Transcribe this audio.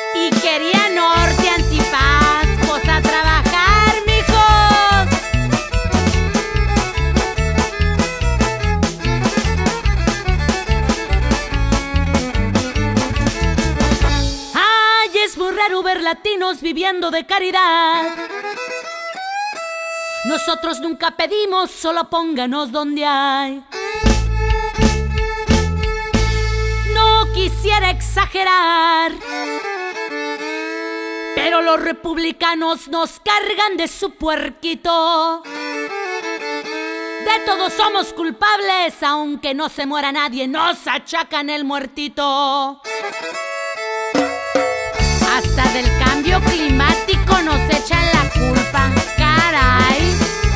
Y quería norte, antifaz, pues a trabajar, mijos. Ay, es muy raro ver latinos viviendo de caridad. Nosotros nunca pedimos, solo pónganos donde hay. No quisiera exagerar, pero los republicanos nos cargan de su puerquito. De todos somos culpables, aunque no se muera nadie, nos achacan el muertito. Hasta del cambio climático nos echan la culpa, caray.